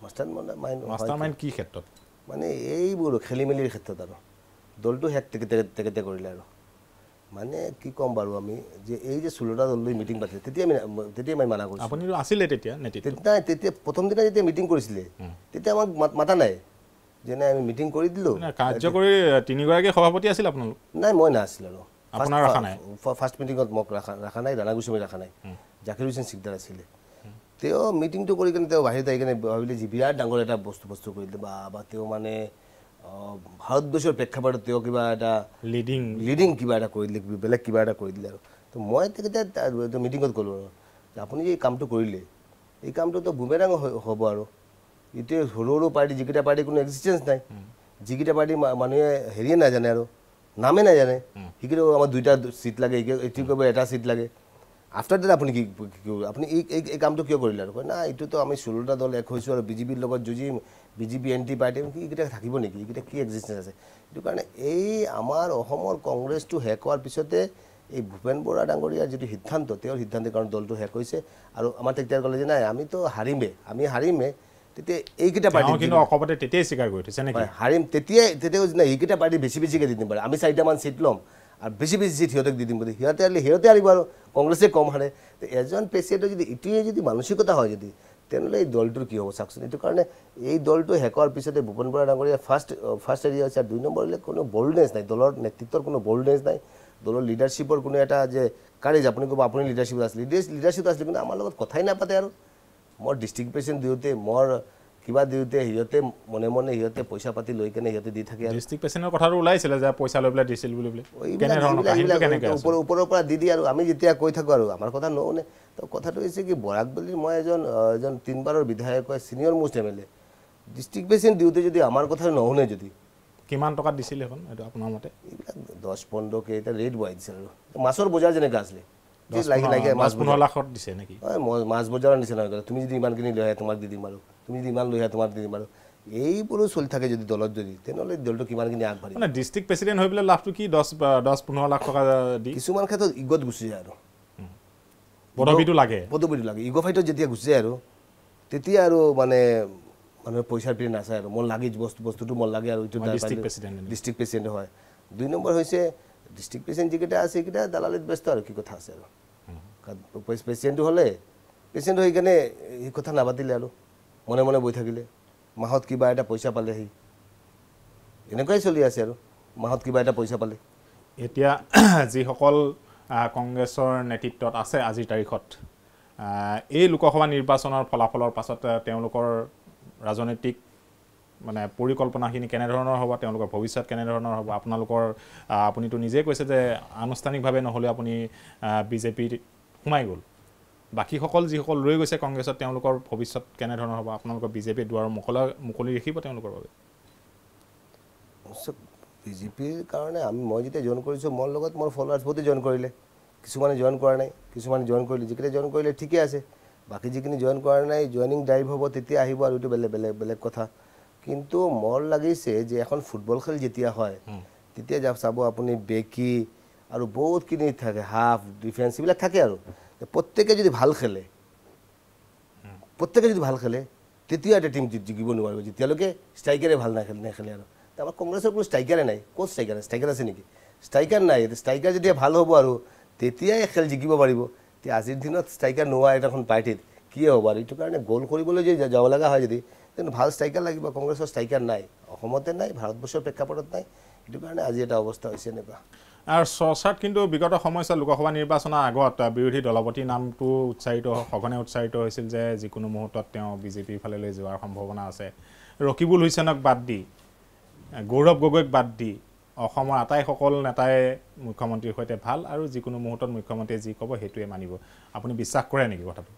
মাষ্টাৰ মাইণ্ড
মাষ্টাৰ মাইণ্ড কি ক্ষেত্ৰত
মানে এইবোৰ খেলি মেলিৰ ক্ষেত্ৰত আৰু দলটো হেক তেখেতে তেখেতে কৰিলে আৰু মানে কি ক'ম বাৰু আমি যে এই যে ষোল্লটা দল লৈ মিটিং পাতিলে তেতিয়া আমি তেতিয়া মই মানা কৰিছোঁ
আপুনি আছিলে তেতিয়া
নাই তেতিয়া প্ৰথম দিনা যেতিয়া মিটিং কৰিছিলে তেতিয়া আমাক মাতা নাই যে নাই আমি মিটিং কৰি দিলোঁ
কাৰ্যকৰী তিনিগৰাকী সভাপতি আছিল আপোনালোক
নাই মই নাছিলোঁ আৰু
আপোনাৰ ৰখা নাই
ফাৰ্ষ্ট মিটিঙত মোক ৰখা ৰখা নাই ৰাণা গোস্বামী ৰখা নাই জাকিৰ হুছেইন সিকদাৰ আছিলে তেওঁ মিটিংটো কৰি কিনে তেওঁ বাহিৰত আহি কিনে ভাবিলে যে বিৰাট ডাঙৰ এটা বস্তু বস্তু কৰি দিলে বা বা তেওঁ মানে ভাৰতবৰ্ষৰ প্ৰেক্ষাপটত তেওঁ কিবা এটা
লিডিং
লিডিং কিবা এটা কৰি দিলে বেলেগ কিবা এটা কৰি দিলে আৰু তো মই তেখেতে মিটিঙত ক'লোঁ আৰু আপুনি যে এই কামটো কৰিলে এই কামটোতো বুমেৰাং হ'ব আৰু এতিয়া সৰু সৰু পাৰ্টি যিকেইটা পাৰ্টি কোনো এক্সিষ্টেঞ্চ নাই যিকেইটা পাৰ্টি মানুহে হেৰিয়ে নাজানে আৰু নামে নাজানে সেইকেইটা আমাৰ দুইটা চিট লাগে এইটো কৰিব এটা চিট লাগে আফটাৰ ডেট আপুনি কি আপুনি এই এই কামটো কিয় কৰিলে আৰু কয় না এইটোতো আমি ষোল্লটা দল এক হৈছোঁ আৰু বিজেপিৰ লগত যুঁজিম বিজেপি এন টি পাৰ্টি এইকেইটা থাকিব নেকি এইকেইটা কি এক্সিষ্টেঞ্চ আছে সেইটো কাৰণে এই আমাৰ অসমৰ কংগ্ৰেছটো শেষ হোৱাৰ পিছতে এই ভূপেন বৰা ডাঙৰীয়াৰ যিটো সিদ্ধান্ত তেওঁৰ সিদ্ধান্তৰ কাৰণে দলটো শেষ হৈছে আৰু আমাৰ তেতিয়া ক'লে যে নাই আমিতো হাৰিমে আমি হাৰিমে তেতিয়া এইকেইটা পাৰ্টি
কিন্তু অকপতে তেতিয়াই স্বীকাৰ কৰি থৈছে নেকি
হাৰিম তেতিয়াই তেতিয়াও নাই এইকেইটা পাৰ্টি বেছি বেছিকৈ দি দিম পাৰে আমি চাৰিটামান চিট ল'ম আৰু বেছি বেছি চিট সিহঁতক দি দিম বুলি সিহঁতে আহিলে সিহঁতে আহিব আৰু কংগ্ৰেছে কম হাৰে এজন প্ৰেচিডেণ্টৰ যদি এইটোৱে যদি মানসিকতা হয় যদি তেনেহ'লে এই দলটোৰ কি হ'ব চাওকচোন এইটো কাৰণে এই দলটো শেষ হোৱাৰ পিছতে ভূপেন বৰা ডাঙৰীয়া ফাৰ্ষ্ট ফাৰ্ষ্ট এৰিয়া হৈছে আৰু দুই নম্বৰলৈ কোনো বল্ডনেছ নাই দলৰ নেতৃত্বৰ কোনো বল্ডনেছ নাই দলৰ লিডাৰশ্বিপৰ কোনো এটা যে কাৰেজ আপুনি ক'ব আপুনি লিডাৰশ্বিপত আছিলে লিডাৰশ্বিপত আছিলে কিন্তু আমাৰ লগত কথাই নাপাতে আৰু মোৰ ডিষ্ট্ৰিক্ট প্ৰেচিডেণ্ট দিওঁতে মোৰ কিবা দিওঁতে সিহঁতে মনে মনে সিহঁতে পইচা পাতি লৈ কেনে সিহঁতে দি থাকে
ডিষ্ট্ৰিক্ট প্ৰেচিডেণ্টৰ কথাটো ওলাইছিলে যে পইচা লৈ পেলাই দিছিল বুলি
ওপৰৰ পৰা দি দি আৰু আমি যেতিয়া কৈ থাকোঁ আৰু আমাৰ কথা নুশুনে তো কথাটো হৈছে কি বৰাক বুলি মই এজন এজন তিনিবাৰৰ বিধায়ক হয় senior most M L A district president দিওঁতে যদি আমাৰ কথা নুশুনে যদি
কিমান টকাত দিছিল এখন এইটো আপোনাৰ মতে
এইবিলাক দহ পোন্ধৰকৈ এতিয়া ৰেট বঢ়াই দিছিল আৰু মাছৰ বজাৰ যেনেকৈ আছিলে
মাছ পোন্ধৰ লাখত দিছে নেকি
হয় মাছ বজাৰৰ নিচিনা হৈ গ'ল তুমি যদি ইমানখিনি লৈ আহে তোমাক দি দিম আৰু তুমি যদি ইমান লৈ আহে তোমাক দি দিম আৰু এইবোৰো চলি থাকে যদি দলত যদি তেনেহ'লে দলটো কিমানখিনি আগবাঢ়ি
মানে ডিষ্ট্ৰিক্ট প্ৰেচিডেণ্ট হৈ পেলাই লাভটো কি দহ দহ পোন্ধৰ লাখ টকা দি
কিছুমান ক্ষেত্ৰত ইগত গুচি যায় আৰু
পদবীটো লাগে
পদবীটো লাগে ইগ' ফাইটত যেতিয়া গুচি যায় আৰু তেতিয়া আৰু মানে মানুহে পইচাৰ পিৰি নাচায় আৰু মোৰ লাগে বস্তু বস্তুটো মোৰ লাগে আৰু এইটো
ডিষ্ট্ৰিক্ট প্ৰেচিডেণ্ট
ডিষ্ট্ৰিক্ট প্ৰেচিডেণ্ট হয় দুই নম্বৰ হৈছে ডিষ্ট্ৰিক্ট প্ৰেচিডেণ্ট যিকেইটা আছে সেইকেইটা দালালিত ব্যস্ত আৰু কি কথা আছে আৰু প্ৰেচিডেণ্টটো হ'লে প্ৰেচিডেণ্ট হৈ কেনে এই কথা নাপাতিলে আৰু মনে মনে বহি থাকিলে মাহত কিবা এটা পইচা পালে সি এনেকুৱাই চলি আছে আৰু মাহত কিবা এটা পইচা পালে
এতিয়া যিসকল কংগ্ৰেছৰ নেতৃত্বত আছে আজিৰ তাৰিখত এই লোকসভা নিৰ্বাচনৰ ফলাফলৰ পাছত তেওঁলোকৰ ৰাজনৈতিক মানে পৰিকল্পনাখিনি কেনেধৰণৰ হ'ব তেওঁলোকৰ ভৱিষ্যত কেনেধৰণৰ হ'ব আপোনালোকৰ আপুনিতো নিজেই কৈছে যে আনুষ্ঠানিকভাৱে নহ'লে আপুনি বিজেপিত সোমাই গ'ল বাকীসকল যিসকল ৰৈ গৈছে কংগ্ৰেছত তেওঁলোকৰ ভৱিষ্যত কেনেধৰণৰ হ'ব আপোনালোকৰ বিজেপিৰ দুৱাৰ মুকলা মুকলি ৰাখিব তেওঁলোকৰ বাবে
বিজেপিৰ কাৰণে আমি মই যেতিয়া জইন কৰিছোঁ মোৰ লগত মোৰ ফলোৱাৰ্ছ বহুতে জইন কৰিলে কিছুমানে জইন কৰা নাই কিছুমানে জইন কৰিলে যিকেইটা জইন কৰিলে ঠিকে আছে বাকী যিখিনি জইন কৰা নাই জইনিং ড্ৰাইভ হ'ব তেতিয়া আহিব আৰু এইটো বেলেগ বেলেগ বেলেগ কথা কিন্তু মোৰ লাগিছে যে এখন ফুটবল খেল যেতিয়া হয় তেতিয়া যাব চাব আপুনি বেকি আৰু বহুতখিনি থাকে হাফ ডিফেন্স এইবিলাক থাকে আৰু প্ৰত্যেকে যদি ভাল খেলে প্ৰত্যেকে যদি ভাল খেলে তেতিয়া এটা টিম জিকিব নোৱাৰিব যেতিয়ালৈকে ষ্ট্ৰাইকাৰে ভাল নাখেলে নেখেলে আৰু আমাৰ কংগ্ৰেছৰ কোনো ষ্ট্ৰাইকাৰে নাই ক'ত ষ্ট্ৰাইকাৰ আছে ষ্ট্ৰাইকাৰ আছে নেকি ষ্ট্ৰাইকাৰ নাই ষ্ট্ৰাইকাৰ যেতিয়া ভাল হ'ব আৰু তেতিয়াই খেল জিকিব পাৰিব এতিয়া আজিৰ দিনত ষ্ট্ৰাইকাৰ নোহোৱা এখন পাৰ্টিত কি হ'ব আৰু এইটো কাৰণে গ'ল কৰিবলৈ যদি যাব লগা হয় যদি কিন্তু ভাল ষ্ট্ৰাইকাৰ লাগিব কংগ্ৰেছৰ ষ্ট্ৰাইকাৰ নাই অসমতে নাই ভাৰতবৰ্ষৰ প্ৰেক্ষাপটত নাই সেইটো কাৰণে আজি এটা অৱস্থা হৈছে এনেকুৱা
আৰু চৰ্চাত কিন্তু বিগত সময়ছোৱাত লোকসভা নিৰ্বাচনৰ আগত বিৰোধী দলপতিৰ নামটো উচ্চাৰিত সঘনে উচ্চাৰিত হৈছিল যে যিকোনো মুহূৰ্তত তেওঁ বিজেপিৰ ফালেলৈ যোৱাৰ সম্ভাৱনা আছে ৰকিবুল হুছেইনক বাদ দি গৌৰৱ গগৈক বাদ দি অসমৰ আটাইসকল নেতাই মুখ্যমন্ত্ৰীৰ সৈতে ভাল আৰু যিকোনো মুহূৰ্তত মুখ্যমন্ত্ৰীয়ে যি ক'ব সেইটোৱে মানিব আপুনি বিশ্বাস কৰে নেকি কথাটো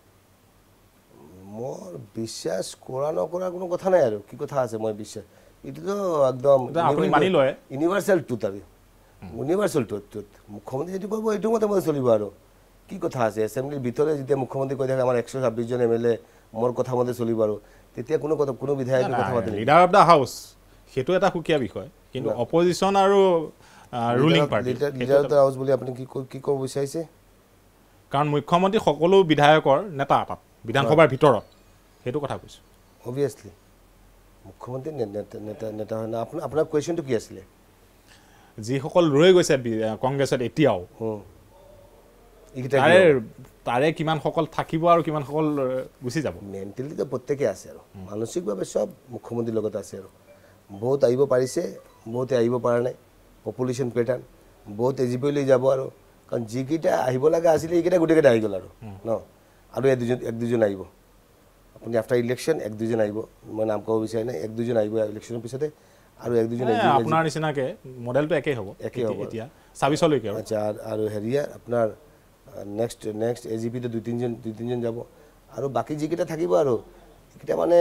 মোৰ বিশ্বাস কৰা নকৰা কোনো কথা নাই আৰু কি কথা আছে মই বিশ্বাস এইটোতো একদম
আপুনি মানি লয়
ইউনিভাৰ্চেল ট্ৰুথ আৰু ইউনিভাৰ্চেল ট্ৰুথ মুখ্যমন্ত্ৰী যিটো কৰিব এইটো মতে মতে চলিব আৰু কি কথা আছে এছেম্বলিৰ ভিতৰে যেতিয়া মুখ্যমন্ত্ৰী কৈ থাকে আমাৰ একশ ছাব্বিছজন এম এল এ মোৰ কথা মতে চলিব আৰু তেতিয়া কোনো কথা কোনো বিধায়কে কথা পাতে
লিডাৰ অফ দ্য হাউচ সেইটো এটা সুকীয়া বিষয় কিন্তু অপজিশ্যন আৰু ruling party
leader of the house বুলি আপুনি কি কি ক'ব বিচাৰিছে
কাৰণ মুখ্যমন্ত্ৰী সকলো বিধায়কৰ নেতা তাত বিধানসভাৰ ভিতৰত সেইটো কথা কৈছোঁ
অবভিয়াছলি মুখ্যমন্ত্ৰী নেতা নেতা হয় না আপোনাৰ আপোনাৰ কুৱেশ্যনটো কি আছিলে
যিসকল ৰৈ গৈছে কংগ্ৰেছত এতিয়াও তাৰে তাৰে কিমান সকল থাকিব আৰু কিমান সকল গুচি যাব
মেণ্টেলিটো প্ৰত্যেকে আছে আৰু মানসিকভাৱে সব মুখ্যমন্ত্ৰীৰ লগত আছে আৰু বহুত আহিব পাৰিছে বহুতে আহিব পৰা নাই পপুলেশ্যন পেটাৰ্ণ বহুত এজিপিলৈ যাব আৰু কাৰণ যিকেইটা আহিব লগা আছিলে এইকেইটা গোটেইকেইটা আহি গ'ল আৰু ন আৰু এক দুজন এক দুজন আহিব আপুনি আফটাৰ ইলেকশ্যন এক দুজন আহিব মই নাম ক'ব বিচাৰি নাই এক দুজন আহিব ইলেকশ্যনৰ পিছতে আৰু এক দুজন
আপোনাৰ নিচিনাকে মডেলটো একেই হ'ব
একেই হ'ব
এতিয়া ছাব্বিছলৈকে
আচ্ছা আৰু হেৰিয়া আপোনাৰ নেক্সট নেক্সট এ জি পিটো দুই তিনিজন দুই তিনিজন যাব আৰু বাকী যিকেইটা থাকিব আৰু এইকেইটা মানে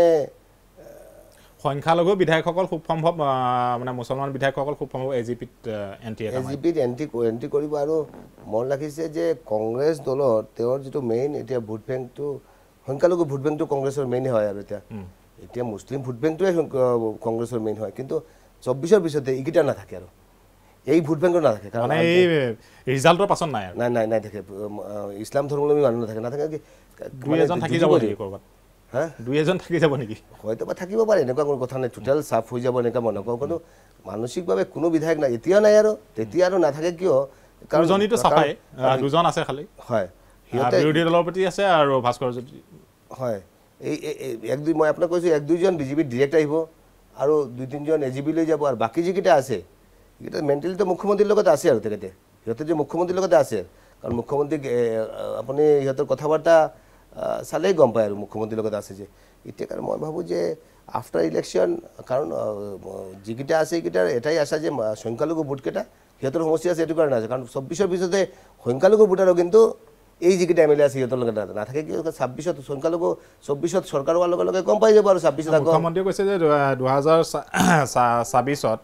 সংখ্যালঘু বিধায়কসকল খুব সম্ভৱ মানে মুছলমান বিধায়কসকল খুব সম্ভৱ এ জি পিত এণ্টি
এ জি পিত এণ্টি এণ্টি কৰিব আৰু মন ৰাখিছে যে কংগ্ৰেছ দলৰ তেওঁৰ যিটো মেইন এতিয়া ভোট বেংকটো সংখ্যালঘু ভোট বেংকটো কংগ্ৰেছৰ মেইন হয় আৰু এতিয়া এতিয়া মুছলিম ভোট বেংকটোৱে কংগ্ৰেছৰ মেইন হয় কিন্তু চৌব্বিছৰ পিছতে এইকেইটা নাথাকে আৰু এই ভোট বেংকটো নাথাকে
কাৰণ এই ৰিজাল্টৰ পাছত নাই
নাই নাই নাই থাকে ইছলাম ধৰ্মাৱলম্বী মানুহ নাথাকে নাথাকে কি
দুই এজন থাকি যাব নেকি ক'ৰবাত হা দুই এজন থাকি যাব নেকি
হয়তো বা থাকিব পাৰে এনেকুৱা কোনো কথা নাই টোটেল চাফ হৈ যাব এনেকুৱা মই নকওঁ কিন্তু মানসিকভাৱে কোনো বিধায়ক নাই এতিয়া নাই আৰু তেতিয়া আৰু নাথাকে কিয়
কাৰণ দুজনীটো চাফাই দুজন আছে খালি
হয়
বিৰোধী দলৰ প্ৰতি আছে আৰু ভাস্কৰ জ্যোতি
হয় এই এক দুই মই আপোনাক কৈছোঁ এক দুইজন বিজেপিৰ ডিৰেক্ট আহিব আৰু দুই তিনিজন এ জি পিলৈ যাব আৰু বাকী যিকেইটা আছে এইকেইটা মেণ্টেলিটো মুখ্যমন্ত্ৰীৰ লগত আছে আৰু তেখেতে সিহঁতে যে মুখ্যমন্ত্ৰীৰ লগতে আছে কাৰণ মুখ্যমন্ত্ৰীক আপুনি সিহঁতৰ কথা বাৰ্তা চালেই গম পায় আৰু মুখ্যমন্ত্ৰীৰ লগত আছে যে এতিয়া কাৰণ মই ভাবোঁ যে আফটাৰ ইলেকশ্যন কাৰণ যিকেইটা আছে এইকেইটাৰ এটাই আশা যে সংখ্যালঘু ভোটকেইটা সিহঁতৰ সমস্যা আছে এইটো কাৰণে আছে কাৰণ চৌব্বিছৰ পিছতে সংখ্যালঘু ভোটাৰো কিন্তু এই যিকেইটা এম এল এ আছে সিহঁতৰ লগত নাথাকে কি ছাব্বিছত সংখ্যালঘু চৌব্বিছত চৰকাৰ হোৱাৰ লগে লগে গম পাই যাব আৰু ছাব্বিছত
মুখ্যমন্ত্ৰীয়ে কৈছে যে দুহেজাৰ ছাব্বিছত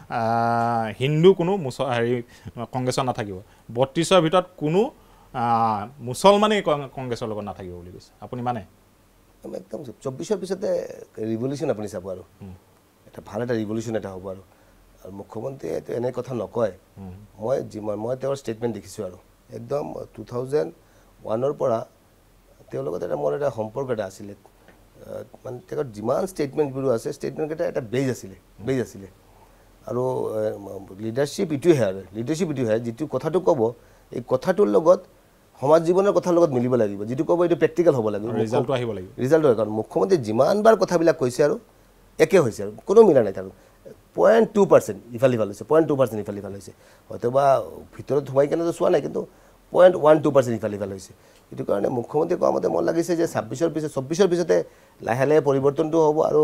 হিন্দু কোনো হেৰি কংগ্ৰেছত নাথাকিব বত্ৰিছৰ ভিতৰত কোনো মুছলমানেই কংগ্ৰেছৰ লগত নাথাকিব বুলি কৈছে আপুনি মানে
একদম চৌব্বিছৰ পিছতে ৰিভলিউশ্যন আপুনি চাব আৰু এটা ভাল এটা ৰিভলিউশ্যন এটা হ'ব আৰু আৰু মুখ্যমন্ত্ৰীয়ে এনে কথা নকয় মই যিমান মই তেওঁৰ ষ্টেটমেণ্ট দেখিছোঁ আৰু একদম টু থাউজেণ্ড ওৱানৰ পৰা তেওঁৰ লগত এটা মোৰ এটা সম্পৰ্ক এটা আছিলে মানে তেওঁৰ যিমান ষ্টেটমেণ্টবোৰ আছে ষ্টেটমেণ্টকেইটা এটা বেজ আছিলে বেজ আছিলে আৰু লিডাৰশ্বিপ ইটোহে আৰু লিডাৰশ্বিপ ইটোহে যিটো কথাটো ক'ব এই কথাটোৰ লগত সমাজ জীৱনৰ কথাৰ লগত মিলিব লাগিব যিটো ক'ব এইটো প্ৰেক্টিকেল হ'ব লাগিব
ৰিজাল্টটো আহিব লাগিব
ৰিজাল্ট হয় কাৰণ মুখ্যমন্ত্ৰী যিমানবাৰ কথাবিলাক কৈছে আৰু একে হৈছে আৰু কোনো মিলা নাই তাৰ পইণ্ট টু পাৰ্চেণ্ট ইফাল ইফাল হৈছে পইণ্ট টু পাৰ্চেণ্ট ইফাল ইফাল হৈছে হয়তো বা ভিতৰত সোমাই কেনেতো চোৱা নাই কিন্তু পইণ্ট ওৱান টু পাৰ্চেণ্ট ইফাল ইফাল হৈছে এইটো কাৰণে মুখ্যমন্ত্ৰীয়ে কোৱা মতে মন লাগিছে যে ছাব্বিছৰ পিছত চৌব্বিছৰ পিছতে লাহে লাহে পৰিৱৰ্তনটো হ'ব আৰু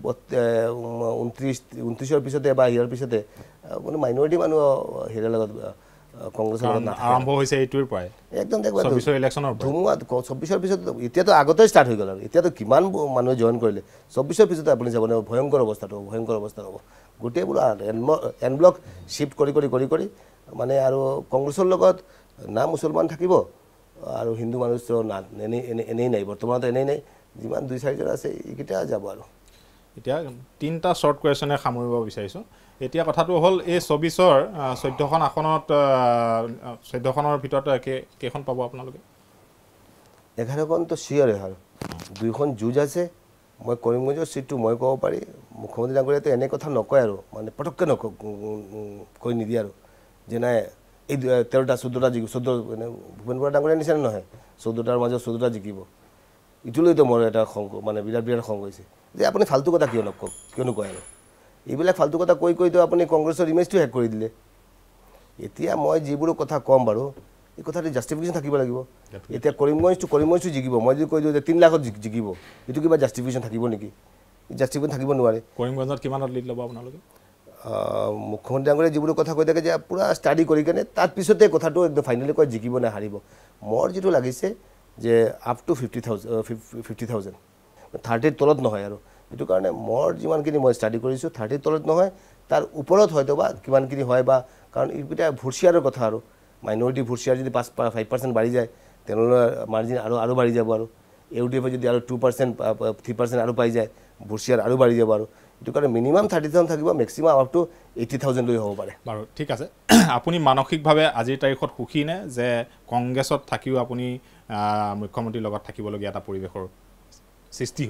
ঊনত্ৰিছ ঊনত্ৰিছৰ পিছতে বা ইয়াৰ পিছতে কোনো মাইনৰিটি মানুহ হেৰিৰ লগত কংগ্ৰেছৰ লগত
আৰম্ভ হৈছে এইটোৰ পৰাই
একদম দেখুৱাই
চৌব্বিছৰ ইলেকশ্যনৰ
ধুমুহা চৌব্বিছৰ পিছত এতিয়াতো আগতেই ষ্টাৰ্ট হৈ গ'ল আৰু এতিয়াতো কিমান মানুহে জইন কৰিলে চৌব্বিছৰ পিছতে আপুনি যাব নহয় ভয়ংকৰ অৱস্থাটো হ'ব ভয়ংকৰ অৱস্থা হ'ব গোটেইবোৰ এন ব্লক শ্বিফ্ট কৰি কৰি কৰি কৰি মানে আৰু কংগ্ৰেছৰ লগত না মুছলমান থাকিব আৰু হিন্দু মানুহ না এনেই এনেই নাই বৰ্তমানতো এনেই নাই যিমান দুই চাৰিজন আছে এইকেইটা যাব আৰু
এতিয়া তিনিটা শ্বৰ্ট কুৱেশ্যনে সামৰিব বিচাৰিছোঁ এতিয়া কথাটো হ'ল এই চৌবিছৰ চৈধ্যখন আসনত চৈধ্যখনৰ ভিতৰত কেইখন পাব আপোনালোকে
এঘাৰখনতো চিয়'ৰে আৰু দুইখন যুঁজ আছে মই কৰিমগঞ্জৰ চিটটো মই ক'ব পাৰি মুখ্যমন্ত্ৰী ডাঙৰীয়াতো এনে কথা নকয় আৰু মানে পটককৈ নক কৈ নিদিয়ে আৰু যে নাই এই তেৰটা চৈধ্যটা জিকিব চৈধ্য মানে ভূপেন বৰা ডাঙৰীয়াৰ নিচিনা নহয় চৈধ্যটাৰ মাজত চৈধ্যটা জিকিব ইটোলৈতো মোৰ এটা খং মানে বিৰাট বিৰাট খং হৈছে যে আপুনি ফাল্টু কথা কিয় নকওক কিয় নকয় আৰু এইবিলাক ফাল্টু কথা কৈ কৈতো আপুনি কংগ্ৰেছৰ ইমেজটো হেক কৰি দিলে এতিয়া মই যিবোৰ কথা ক'ম বাৰু এই কথাটো জাষ্টিফিকেশ্যন থাকিব লাগিব এতিয়া কৰিমগঞ্জটো কৰিমগঞ্জটো জিকিব মই যদি কৈ দিওঁ যে তিনি লাখত জিকিব এইটো কিবা জাষ্টিফিকেশ্যন থাকিব নেকি জাষ্টিফিকেশ্যন থাকিব নোৱাৰে
কৰিমগঞ্জত কিমানত লিড ল'ব আপোনালোকে
মুখ্যমন্ত্ৰী ডাঙৰীয়াই যিবোৰ কথা কৈ থাকে যে পূৰা ষ্টাডি কৰি কেনে তাৰ পিছতে কথাটো একদম ফাইনেলি কয় জিকিব নে হাৰিব মোৰ যিটো লাগিছে যে up to fifty thousand fifty thousand থাৰ্টিৰ তলত নহয় আৰু এইটো কাৰণে মোৰ যিমানখিনি মই ষ্টাডি কৰিছোঁ থাৰ্টিৰ তলত নহয় তাৰ ওপৰত হয়তো বা কিমানখিনি হয় বা কাৰণ এইকেইটা ভোট শ্বেয়াৰৰ কথা আৰু মাইনৰিটি ভোট শ্বেয়াৰ যদি পাঁচ ফাইভ পাৰ্চেণ্ট বাঢ়ি যায় তেনেহ'লে মাৰ্জিন আৰু আৰু বাঢ়ি যাব আৰু ইউ ডি এফে যদি আৰু টু পাৰ্চেণ্ট থ্ৰী পাৰ্চেণ্ট আৰু পাই যায় ভোট শ্বেয়াৰ আৰু বাঢ়ি যাব আৰু এইটো কাৰণে মিনিমাম থাৰ্টি থাউজেণ্ড থাকিব maximum up to eighty thousand লৈ হ'ব পাৰে
বাৰু ঠিক আছে আপুনি মানসিকভাৱে আজিৰ তাৰিখত সুখী নে যে কংগ্ৰেছত থাকিও আপুনি মুখ্যমন্ত্ৰীৰ লগত থাকিবলগীয়া এটা পৰিৱেশৰ সৃষ্টি হ'ল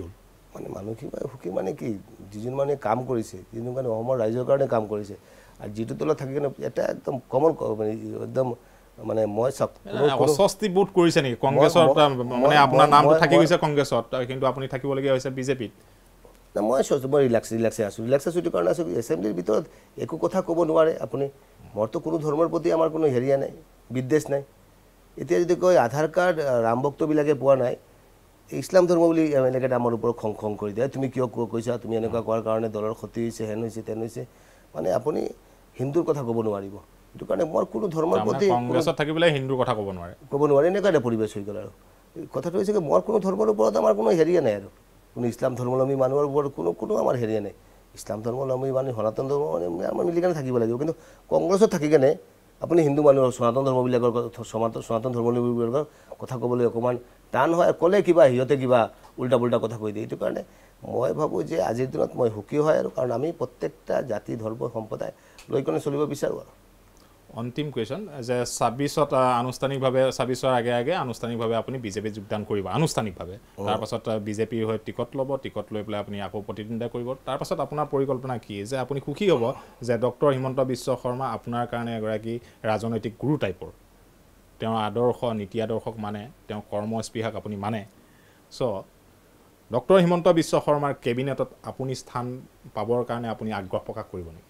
মানে মানসিক সুখী মানে কি যিজন মানে কাম কৰিছে যিজন মানে অসমৰ ৰাইজৰ কাৰণে কাম কৰিছে আৰু যিটো দলত থাকি কিনে এটা একদম কমন মানে একদম মানে মই চক
অস্বস্তি বোধ কৰিছে নেকি কংগ্ৰেছৰ মানে আপোনাৰ নামটো থাকি গৈছে কংগ্ৰেছত কিন্তু আপুনি থাকিবলগীয়া হৈছে বিজেপিত
না মই সহজ মই ৰিলেক্স ৰিলেক্সে আছোঁ ৰিলেক্স আছোঁ এইটো কাৰণে আছোঁ এছেম্বলিৰ ভিতৰত একো কথা ক'ব নোৱাৰে আপুনি মোৰতো কোনো ধৰ্মৰ প্ৰতি আমাৰ কোনো হেৰিয়া নাই বিদ্বেষ নাই এতিয়া যদি কয় আধাৰ কাৰ্ড ৰাম ভক্তবিলাকে পোৱা নাই ইছলাম ধৰ্ম বুলি এনেকৈ আমাৰ ওপৰত খং খং কৰি দিয়ে তুমি কিয় কৈছা তুমি এনেকুৱা কোৱাৰ কাৰণে দলৰ ক্ষতি হৈছে হেন হৈছে তেন হৈছে মানে আপুনি হিন্দুৰ কথা ক'ব নোৱাৰিব এইটো কাৰণে মোৰ কোনো ধৰ্মৰ প্ৰতি
কংগ্ৰেছত থাকি পেলাই হিন্দুৰ কথা ক'ব নোৱাৰে
ক'ব নোৱাৰে এনেকুৱা এটা পৰিৱেশ হৈ গ'ল আৰু কথাটো হৈছে কি মোৰ কোনো ধৰ্মৰ ওপৰত আমাৰ কোনো হেৰিয়া নাই আৰু কোনো ইছলাম ধৰ্মাৱলম্বী মানুহৰ ওপৰত কোনো কোনো আমাৰ হেৰিয়া নাই ইছলাম ধৰ্মাৱলম্বী মানে সনাতন ধৰ্ম মানে আমাৰ মিলি কেনে থাকিব লাগিব কিন্তু কংগ্ৰেছত থাকি কেনে আপুনি হিন্দু মানুহৰ সনাতন ধৰ্মবিলাকৰ সনাতন ধৰ্মাৱলম্বীবিলাকৰ কথা ক'বলৈ অকণমান টান হয় ক'লে কিবা সিহঁতে কিবা উল্টা পুল্টা কথা কৈ দিয়ে এইটো কাৰণে মই ভাবোঁ যে আজিৰ দিনত মই সুখী হয় আৰু কাৰণ আমি প্ৰত্যেকটা জাতি ধৰ্ম সম্প্ৰদায় লৈ কেনে চলিব বিচাৰোঁ আৰু
অন্তিম কুৱেশ্যন যে ছাব্বিছত আনুষ্ঠানিকভাৱে ছাব্বিছৰ আগে আগে আনুষ্ঠানিকভাৱে আপুনি বিজেপিত যোগদান কৰিব আনুষ্ঠানিকভাৱে তাৰপাছত বিজেপিৰ হৈ টিকট ল'ব টিকট লৈ পেলাই আপুনি আকৌ প্ৰতিদ্বন্দ্বিতা কৰিব তাৰপাছত আপোনাৰ পৰিকল্পনা কি যে আপুনি সুখী হ'ব যে ডক্টৰ হিমন্ত বিশ্ব শৰ্মা আপোনাৰ কাৰণে এগৰাকী ৰাজনৈতিক গুৰু টাইপৰ তেওঁৰ আদৰ্শ নীতি আদৰ্শক মানে তেওঁৰ কৰ্মস্পৃহাক আপুনি মানে চ' ডক্টৰ হিমন্ত বিশ্ব শৰ্মাৰ কেবিনেটত আপুনি স্থান পাবৰ কাৰণে আপুনি আগ্ৰহ প্ৰকাশ কৰিব নেকি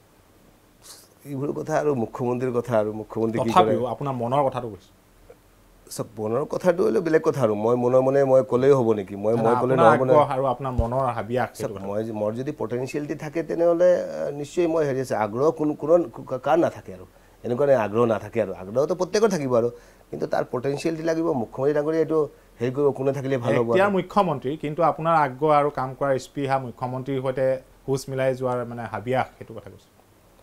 এইবোৰ কথা আৰু মুখ্যমন্ত্ৰীৰ কথা আৰু মুখ্যমন্ত্ৰী কি
কৰে আপোনাৰ মনৰ কথাটো কৈছোঁ
চব মনৰ কথাটো হ'লে বেলেগ কথা আৰু মই মনৰ মনে মই ক'লেই হ'ব নেকি মই মই ক'লে নহ'ব
আৰু আপোনাৰ মনৰ হাবিয়াস
মই মোৰ যদি পটেনচিয়েলিটি থাকে তেনেহ'লে নিশ্চয় মই হেৰি আছে আগ্ৰহ কোনো কোনো কাৰ নাথাকে আৰু এনেকুৱা নাই আগ্ৰহ নাথাকে আৰু আগ্ৰহটো প্ৰত্যেকৰ থাকিব আৰু কিন্তু তাৰ পটেনচিয়েলিটি লাগিব মুখ্যমন্ত্ৰী ডাঙৰীয়া এইটো হেৰি কৰিব কোনে থাকিলে ভাল হ'ব
এতিয়া মুখ্যমন্ত্ৰী কিন্তু আপোনাৰ আগ্ৰহ আৰু কাম কৰাৰ স্পৃহা মুখ্যমন্ত্ৰীৰ সৈতে হুচ মিলাই যোৱাৰ মানে হাবিয়াস সেইটো কথা কৈছোঁ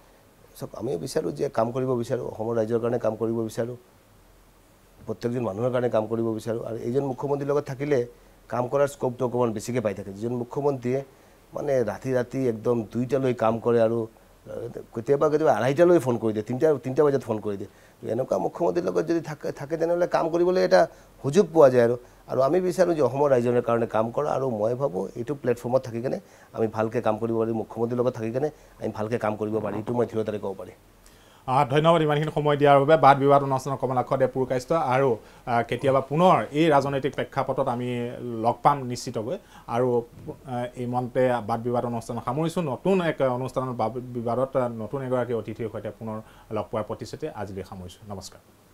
চব আমি বিচাৰোঁ যে কাম কৰিব বিচাৰোঁ অসমৰ ৰাইজৰ কাৰণে কাম কৰিব বিচাৰোঁ প্ৰত্যেকজন মানুহৰ কাৰণে কাম কৰিব বিচাৰোঁ আৰু এইজন মুখ্যমন্ত্ৰীৰ লগত থাকিলে কাম কৰাৰ স্কোপটো অকণমান বেছিকৈ পাই থাকে যিজন মুখ্যমন্ত্ৰীয়ে মানে ৰাতি ৰাতি একদম দুইটালৈ কাম কৰে আৰু কেতিয়াবা কেতিয়াবা আঢ়াইটালৈ ফোন কৰি দিয়ে তিনিটা তিনিটা বজাত ফোন কৰি দিয়ে এনেকুৱা মুখ্যমন্ত্ৰীৰ লগত যদি থাকে থাকে তেনেহ'লে কাম কৰিবলৈ এটা সুযোগ পোৱা যায় আৰু আৰু আমি বিচাৰোঁ যে অসমৰ ৰাইজৰ কাৰণে কাম কৰা আৰু মই ভাবোঁ এইটো প্লেটফৰ্মত থাকি কেনে আমি ভালকৈ কাম কৰিব পাৰি মুখ্যমন্ত্ৰীৰ লগত থাকি কেনে আমি ভালকৈ কাম কৰিব পাৰি এইটো মই দৃঢ়তাৰে ক'ব পাৰি
ধন্যবাদ ইমানখিনি সময় দিয়াৰ বাবে বাদ বিবাদ অনুষ্ঠানৰ কমলাক্ষ দে পুৰকায়স্থ আৰু কেতিয়াবা পুনৰ এই ৰাজনৈতিক প্ৰেক্ষাপটত আমি লগ পাম নিশ্চিতকৈ আৰু এই মন্তে বাদ বিবাদ অনুষ্ঠান সামৰিছোঁ নতুন এক অনুষ্ঠানৰ বাদ বিবাদত নতুন এগৰাকী অতিথিৰ সৈতে পুনৰ লগ পোৱাৰ প্ৰতিশ্ৰুতি আজিলৈ সামৰিছোঁ নমস্কাৰ